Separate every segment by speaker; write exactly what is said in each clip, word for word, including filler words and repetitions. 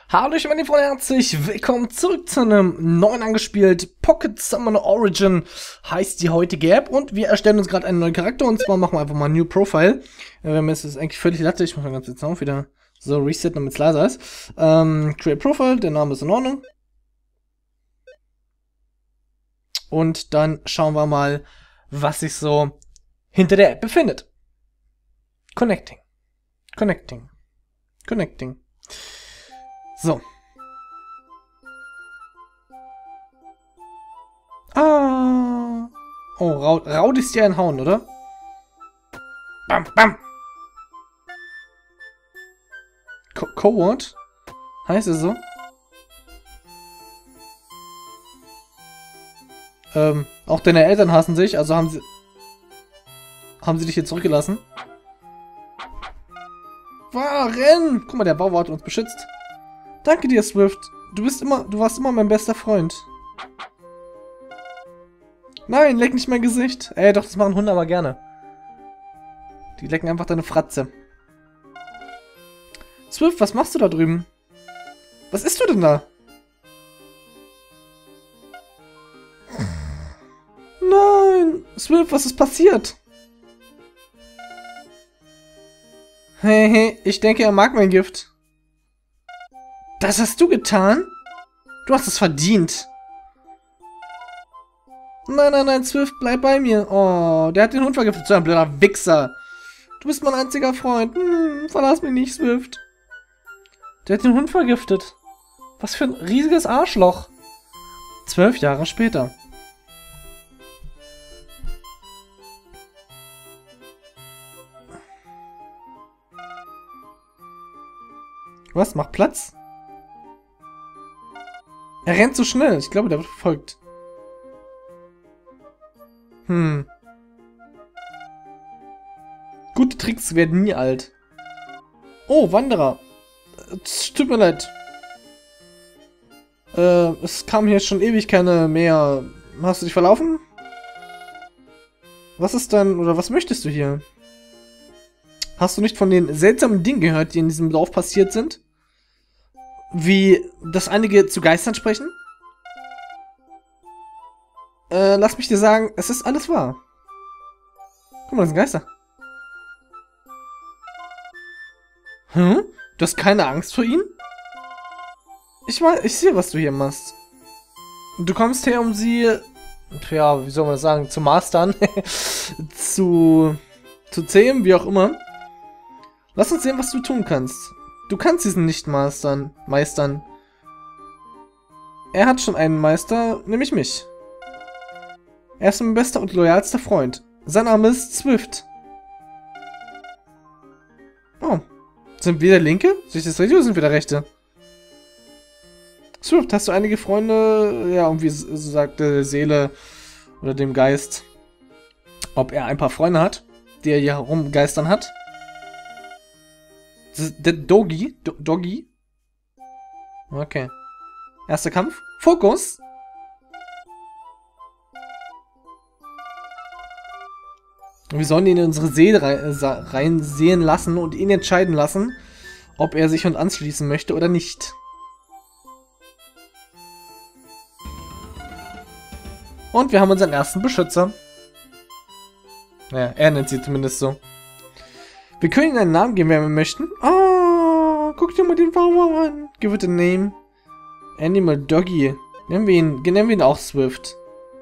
Speaker 1: Hallo, ich bin die Freunde, herzlich willkommen zurück zu einem neuen angespielt. Pocket Summoner Origin heißt die heutige App und wir erstellen uns gerade einen neuen Charakter und zwar machen wir einfach mal New Profile. Äh, mir ist das eigentlich völlig latte, ich muss mal ganz jetzt auch wieder so resetten, damit es leiser ist. Ähm, Create Profile, der Name ist in Ordnung. Und dann schauen wir mal, was sich so hinter der App befindet. Connecting. Connecting. Connecting. So. Ah. Oh, Raud, Raud ist ja ein Hauen, oder? Bam, bam. Co Coward? Heißt es so? Ähm, auch deine Eltern hassen sich, also haben sie... Haben sie dich hier zurückgelassen? Waren! Guck mal, der Bauer hat uns beschützt. Danke dir, Swift. Du bist immer, du warst immer mein bester Freund. Nein, leck nicht mein Gesicht. Ey, doch, das machen Hunde aber gerne. Die lecken einfach deine Fratze. Swift, was machst du da drüben? Was isst du denn da? Nein, Swift, was ist passiert? Hey, hey, ich denke, er mag mein Gift. Das hast du getan? Du hast es verdient. Nein, nein, nein, Swift, bleib bei mir. Oh, der hat den Hund vergiftet. So ein blöder Wichser. Du bist mein einziger Freund. Hm, verlass mich nicht, Swift. Der hat den Hund vergiftet. Was für ein riesiges Arschloch. Zwölf Jahre später. Was? Mach Platz? Er rennt so schnell. Ich glaube, der wird verfolgt. Hm. Gute Tricks werden nie alt. Oh, Wanderer. Es tut mir leid. Äh, es kam hier schon ewig keine mehr. Hast du dich verlaufen? Was ist denn, oder was möchtest du hier? Hast du nicht von den seltsamen Dingen gehört, die in diesem Dorf passiert sind? Wie, dass einige zu Geistern sprechen? Äh, lass mich dir sagen, es ist alles wahr. Guck mal, das sind Geister. Hm? Du hast keine Angst vor ihnen? Ich weiß, ich sehe, was du hier machst. Du kommst her, um sie, ja, wie soll man das sagen, zu mastern, zu, zu zähmen, wie auch immer. Lass uns sehen, was du tun kannst. Du kannst diesen nicht mastern, meistern. Er hat schon einen Meister, nämlich mich. Er ist mein bester und loyalster Freund. Sein Name ist Swift. Oh. Sind wir der Linke? Sehe ich das richtig oder sind wir der Rechte? Swift, hast du einige Freunde? Ja, irgendwie so sagt der Seele oder dem Geist, ob er ein paar Freunde hat, die er hier herumgeistern hat. Der Dogi? Do Doggy? Okay. Erster Kampf. Fokus! Wir sollen ihn in unsere Seele reinsehen lassen und ihn entscheiden lassen, ob er sich uns anschließen möchte oder nicht. Und wir haben unseren ersten Beschützer. Naja, er nennt sie zumindest so. Wir können ihm einen Namen geben, wenn wir möchten. Oh, guck dir mal den Bauer an. Give it a name. Animal Doggy. Nennen wir ihn, nennen wir ihn auch Swift.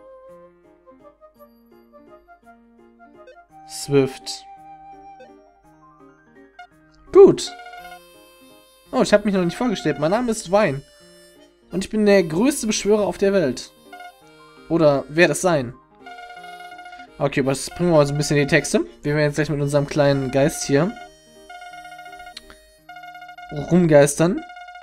Speaker 1: Swift. Gut. Oh, ich habe mich noch nicht vorgestellt. Mein Name ist Vine. Und ich bin der größte Beschwörer auf der Welt. Oder wer das sein? Okay, was bringen wir mal so ein bisschen in die Texte. Wir werden jetzt gleich mit unserem kleinen Geist hier rumgeistern.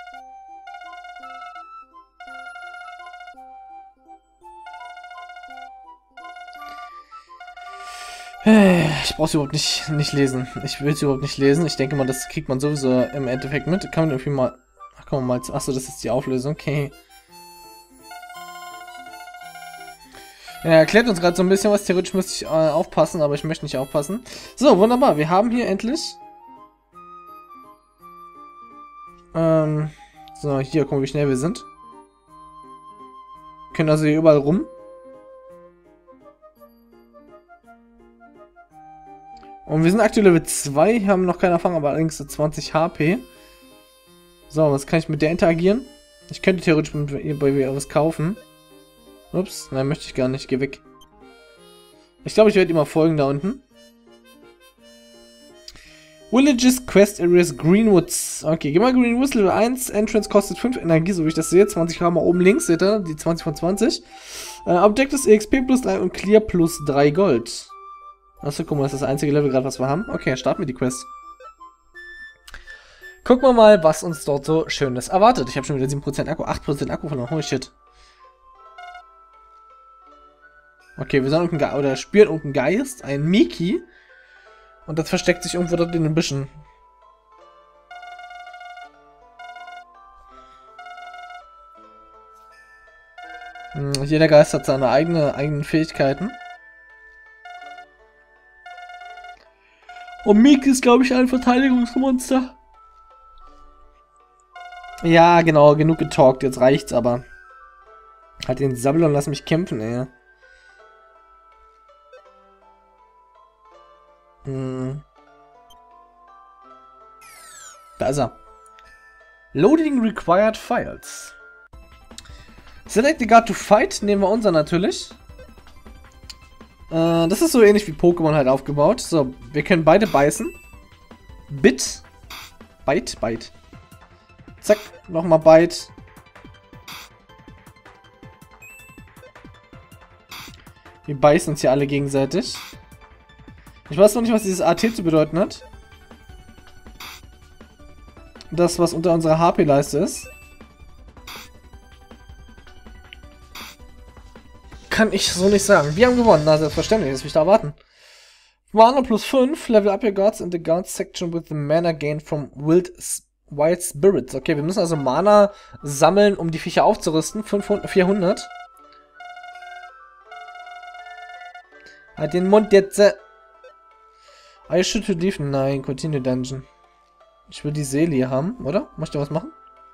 Speaker 1: Ich brauche es überhaupt nicht, nicht lesen. Ich will es überhaupt nicht lesen. Ich denke mal, das kriegt man sowieso im Endeffekt mit. Kann man irgendwie mal... Ach, komm mal. Achso, das ist die Auflösung. Okay. Er erklärt uns gerade so ein bisschen was. Theoretisch müsste ich äh, aufpassen, aber ich möchte nicht aufpassen. So, wunderbar. Wir haben hier endlich... Ähm... So, hier, guck mal, wie schnell wir sind. Können also hier überall rum. Und wir sind aktuell Level zwei, haben noch keine Erfahrung, aber allerdings so zwanzig H P. So, was kann ich mit der interagieren? Ich könnte theoretisch mit ihr bei mir was kaufen. Ups, nein, möchte ich gar nicht. Geh weg. Ich glaube, ich werde immer folgen da unten. Villages, Quest Areas, Greenwoods. Okay, geh mal Greenwoods, Level eins. Entrance kostet fünf Energie, so wie ich das sehe. zwanzig K mal oben links, seht ihr? Die zwanzig von zwanzig. Äh, Objectives E X P plus drei und Clear plus drei Gold. Achso, guck mal, das ist das einzige Level gerade, was wir haben. Okay, starten wir die Quest. Gucken wir mal, was uns dort so Schönes erwartet. Ich habe schon wieder sieben Prozent Akku, acht Prozent Akku verloren. Holy shit. Okay, wir sind irgendein Ge oder spüren irgendeinen Geist, ein Miki. Und das versteckt sich irgendwo dort in den Büschen. Hm, jeder Geist hat seine eigene, eigenen Fähigkeiten. Und Miki ist, glaube ich, ein Verteidigungsmonster. Ja, genau, genug getalkt, jetzt reicht's aber. Halt den Sabbel und lass mich kämpfen, ey. Hm. Da ist er. Loading required files. Select the guard to fight, nehmen wir unser natürlich. Äh, das ist so ähnlich wie Pokémon halt aufgebaut. So, wir können beide beißen. Bit. Bite, Bite. Zack, nochmal Bite. Wir beißen uns hier alle gegenseitig. Ich weiß noch nicht, was dieses A T zu bedeuten hat. Das, was unter unserer H P-Leiste ist. Kann ich so nicht sagen. Wir haben gewonnen, na selbstverständlich, das will ich da erwarten. Mana plus fünf, Level up your guards in the guards section with the mana gained from wild, wild spirits. Okay, wir müssen also Mana sammeln, um die Viecher aufzurüsten. fünfhundert, vierhundert. Halt den Mund jetzt. Äh I should leave. Nein, continue dungeon. Ich will die Seele hier haben, oder? Muss ich da was machen?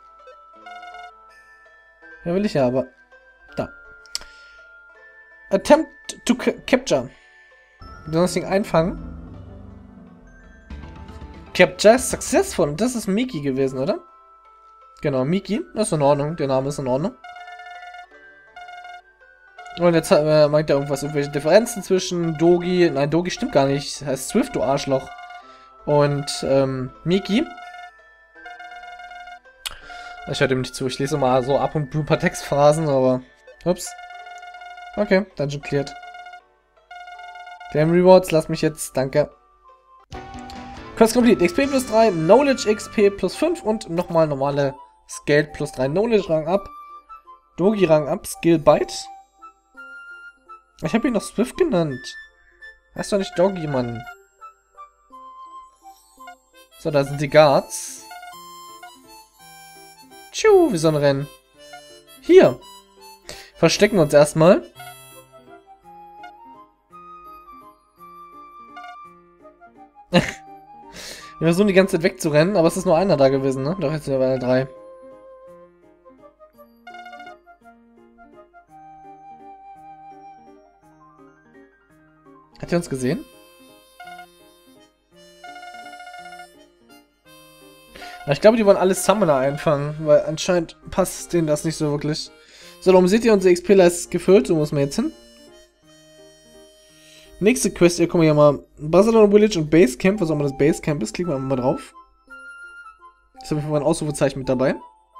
Speaker 1: Ja, will ich ja, aber... Da. Attempt to capture. Du sollst das Ding einfangen. Capture successful. Und das ist Miki gewesen, oder? Genau, Miki. Das ist in Ordnung. Der Name ist in Ordnung. Und jetzt äh, meint er irgendwas, irgendwelche Differenzen zwischen Dogi, nein, Dogi stimmt gar nicht, das heißt Swift, du Arschloch, und ähm, Miki. Ich höre dem nicht zu, ich lese mal so ab und zu ein paar Textphrasen, aber, ups. Okay, Dungeon cleared. Claim Rewards, lass mich jetzt, danke. Quest complete, X P plus drei, Knowledge X P plus fünf und nochmal normale Scale plus drei, Knowledge Rang ab, Dogi Rang ab, Skill Bite. Ich habe ihn noch Swift genannt. Heißt doch nicht Doggy, Mann. So, da sind die Guards. Tschu, wir sollen rennen. Hier. Verstecken wir uns erstmal. Wir versuchen die ganze Zeit wegzurennen, aber es ist nur einer da gewesen, ne? Doch, jetzt sind wir drei. Hat er uns gesehen? Ja, ich glaube, die wollen alle Summoner einfangen, weil anscheinend passt denen das nicht so wirklich. So, darum seht ihr, unsere X P-Leiste ist gefüllt, so muss man jetzt hin. Nächste Quest, hier kommen wir hier mal. Barcelona Village und Basecamp, was auch immer das Basecamp ist, klicken wir mal drauf. Jetzt habe ich mal ein Ausrufezeichen mit dabei.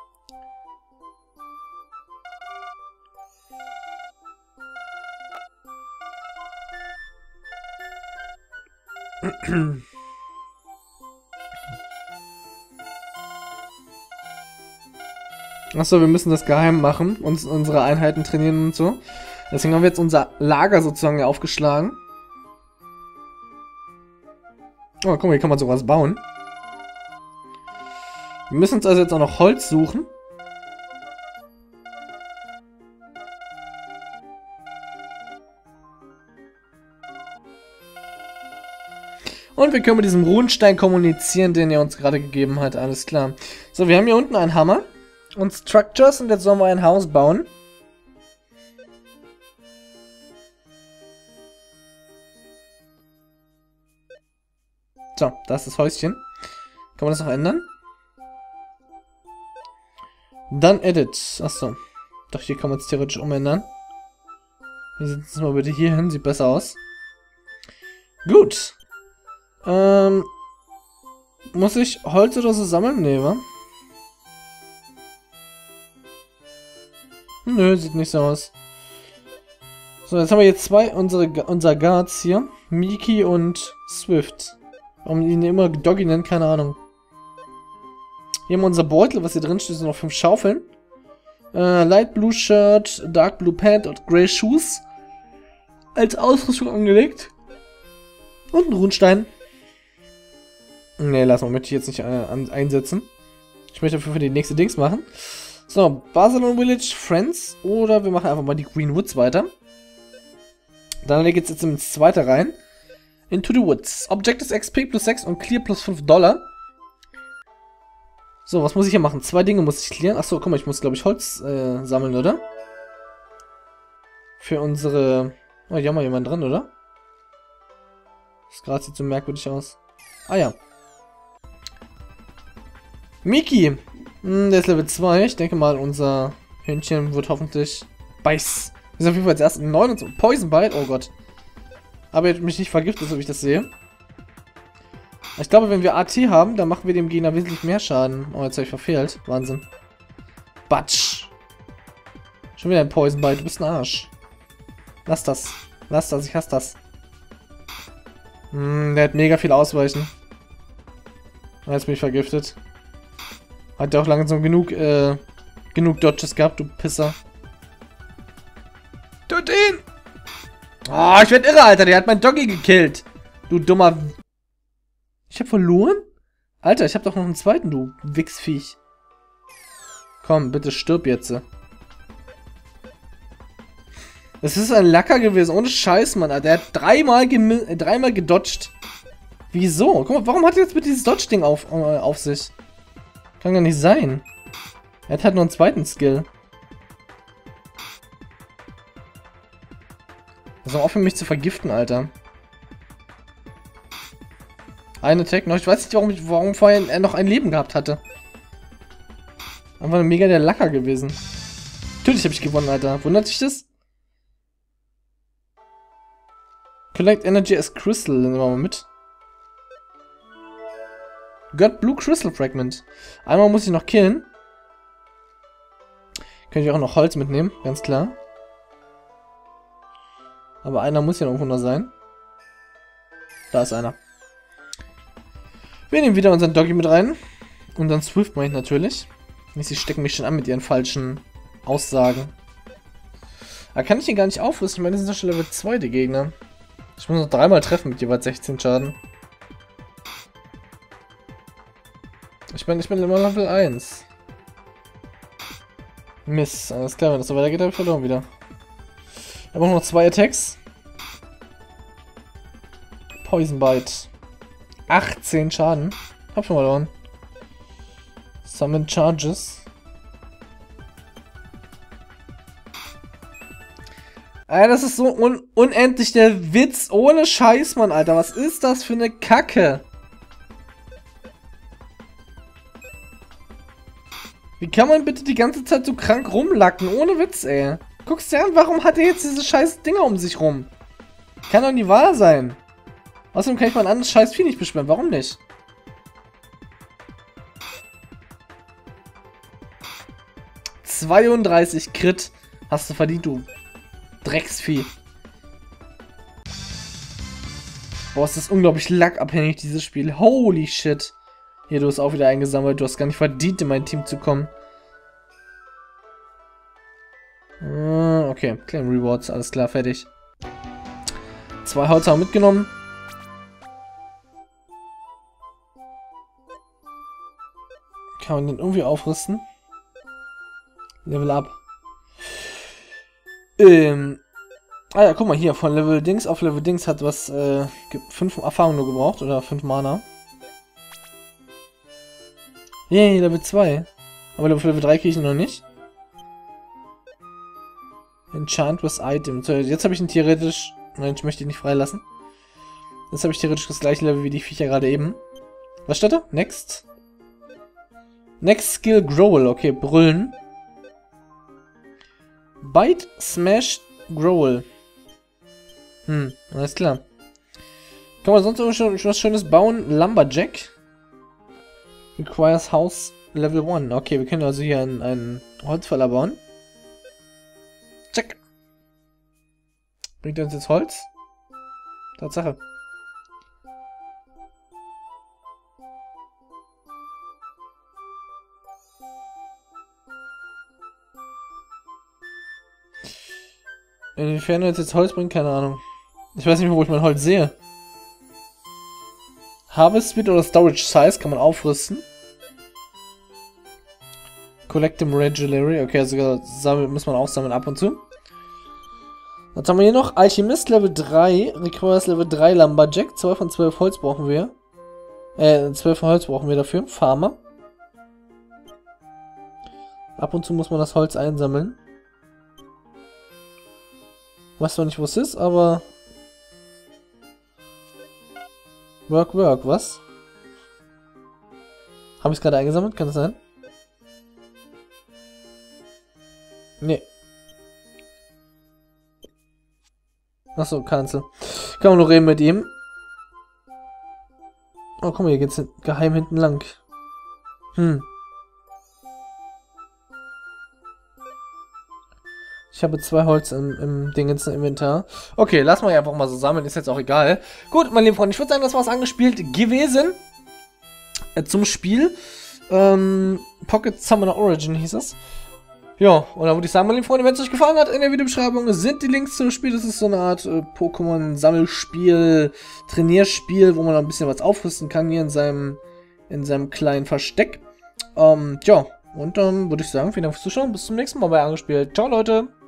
Speaker 1: Achso, wir müssen das geheim machen, uns unsere Einheiten trainieren und so. Deswegen haben wir jetzt unser Lager sozusagen aufgeschlagen. Oh, guck mal, hier kann man sowas bauen. Wir müssen uns also jetzt auch noch Holz suchen. Und wir können mit diesem Runenstein kommunizieren, den er uns gerade gegeben hat. Alles klar. So, wir haben hier unten einen Hammer. und Structures und jetzt sollen wir ein Haus bauen. So, da ist das Häuschen. Kann man das noch ändern? Dann Edit. Achso. Doch, hier kann man es theoretisch umändern. Wir setzen es mal bitte hier hin. Sieht besser aus. Gut. Ähm. Muss ich Holz oder so sammeln? Nee, wa? Nö, sieht nicht so aus. So, jetzt haben wir jetzt zwei unsere, unser Guards hier. Miki und Swift. Warum die ihn immer Doggy nennen, keine Ahnung. Hier haben wir unser Beutel, was hier drin steht, sind noch fünf Schaufeln. Äh, Light Blue Shirt, Dark Blue Pant und Grey Shoes. Als Ausrüstung angelegt. Und ein Runenstein. Ne, lass mal, möchte ich jetzt nicht äh, an, einsetzen. Ich möchte dafür für die nächste Dings machen. So, Barcelona Village, Friends. Oder wir machen einfach mal die Green Woods weiter. Dann geht es jetzt ins zweite rein. Into the Woods. Objectives X P plus sechs und Clear plus fünf Dollar. So, was muss ich hier machen? Zwei Dinge muss ich clearen. Achso, guck mal, ich muss, glaube ich, Holz äh, sammeln, oder? Für unsere... Oh, hier haben wir jemanden drin, oder? Das gerade sieht so merkwürdig aus. Ah ja. Miki. Hm, der ist Level zwei. Ich denke mal, unser Hündchen wird hoffentlich... Beiß. Wir sind auf jeden Fall jetzt erst neun und so. Poison Bite. Oh Gott. Aber er hat mich nicht vergiftet, so wie ich das sehe. Ich glaube, wenn wir A T haben, dann machen wir dem Gegner wesentlich mehr Schaden. Oh, jetzt habe ich verfehlt. Wahnsinn. Batsch. Schon wieder ein Poison Bite. Du bist ein Arsch. Lass das. Lass das. Ich hasse das. Hm, der hat mega viel Ausweichen. Oh, jetzt bin ich vergiftet. Hat ja auch langsam genug, äh, genug Dodges gehabt, du Pisser. Tut ihn! Oh, ich werd irre, Alter. Der hat meinen Doggy gekillt. Du dummer... Ich hab verloren? Alter, ich hab doch noch einen zweiten, du Wichsviech. Komm, bitte stirb jetzt. Das ist ein Lacker gewesen. Ohne Scheiß, Mann, Alter. Der hat dreimal, äh, dreimal gedodged. Wieso? Guck mal, warum hat er jetzt mit dieses Dodge-Ding auf, äh, auf sich? Kann gar nicht sein. Er hat halt nur einen zweiten Skill. Das ist auch für mich zu vergiften, Alter. Ein Attack noch. Ich weiß nicht, warum, ich, warum vorher er noch ein Leben gehabt hatte. Einfach mega der Lacker gewesen. Natürlich habe ich gewonnen, Alter. Wundert sich das? Collect Energy as Crystal. Nehmen wir mal mit. Got Blue Crystal Fragment. Einmal muss ich noch killen. Könnte ich auch noch Holz mitnehmen, ganz klar. Aber einer muss ja irgendwo noch sein. Da ist einer. Wir nehmen wieder unseren Doggy mit rein. Und dann Swift meine ich natürlich. Sie stecken mich schon an mit ihren falschen Aussagen. Da kann ich ihn gar nicht aufrüsten. Ich meine, das sind doch schon Level zwei, die Gegner. Ich muss noch dreimal treffen mit jeweils sechzehn Schaden. Ich bin, ich bin immer Level eins. Mist, alles klar, wenn das so weitergeht, habe ich verloren wieder. Wir haben auch noch zwei Attacks. Poison Bite. achtzehn Schaden. Hab schon verloren. Summon Charges. Alter, das ist so un unendlich der Witz. Ohne Scheiß, Mann, Alter. Was ist das für eine Kacke? Wie kann man bitte die ganze Zeit so krank rumlacken? Ohne Witz, ey. Guckst dir an, warum hat er jetzt diese scheiß Dinger um sich rum? Kann doch nie wahr sein. Außerdem kann ich mein anderes scheiß Vieh nicht beschweren. Warum nicht? zweiunddreißig Crit hast du verdient, du Drecksvieh. Boah, ist das unglaublich lackabhängig, dieses Spiel. Holy shit. Hier, du hast auch wieder eingesammelt. Du hast gar nicht verdient, in mein Team zu kommen. Okay, Claim Rewards. Alles klar, fertig. Zwei Holz haben wir mitgenommen. Kann man den irgendwie aufrüsten? Level up. Ähm. Ah ja, guck mal hier. Von Level Dings auf Level Dings hat was, äh, fünf Erfahrungen nur gebraucht. Oder fünf Mana. Yay, Level zwei. Aber Level drei kriege ich noch nicht. Enchantress Item. So, jetzt habe ich ihn theoretisch... Nein, ich möchte ihn nicht freilassen. Jetzt habe ich theoretisch das gleiche Level wie die Viecher gerade eben. Was steht da? Next. Next Skill Growl. Okay, brüllen. Bite, Smash, Growl. Hm, alles klar. Kann man sonst noch schon, schon was Schönes bauen? Lumberjack. Requires House Level eins. Okay, wir können also hier einen, einen Holzfäller bauen. Check. Bringt er uns jetzt Holz? Tatsache. Inwiefern er jetzt Holz bringt, keine Ahnung. Ich weiß nicht mehr, wo ich mein Holz sehe. Harvest Speed oder Storage Size kann man aufrüsten. Collect them regularly. Okay, also sammeln, muss man auch sammeln ab und zu. Was haben wir hier noch? Alchemist Level drei. Requires Level drei Lumberjack. zwei von zwölf Holz brauchen wir. Äh, zwölf von Holz brauchen wir dafür. Farmer. Ab und zu muss man das Holz einsammeln. Weiß zwar nicht, wo es ist, aber... Work, work, was? Habe ich es gerade eingesammelt? Kann das sein? Nee. Achso, cancel. Kann man noch reden mit ihm. Oh, guck mal, hier geht's geheim hinten lang. Hm. Ich habe zwei Holz im, im Dingens im Inventar. Okay, lassen wir einfach mal so sammeln, ist jetzt auch egal. Gut, meine lieben Freunde, ich würde sagen, das war's angespielt gewesen. Äh, zum Spiel. Ähm, Pocket Summoner Origin hieß es. Ja, und dann würde ich sagen, meine lieben Freunde, wenn es euch gefallen hat, in der Videobeschreibung sind die Links zum Spiel. Das ist so eine Art äh, Pokémon-Sammelspiel, Trainierspiel, wo man ein bisschen was aufrüsten kann hier in seinem, in seinem kleinen Versteck. Ähm, ja, und dann würde ich sagen, vielen Dank fürs Zuschauen. Bis zum nächsten Mal bei Angespielt. Ciao, Leute!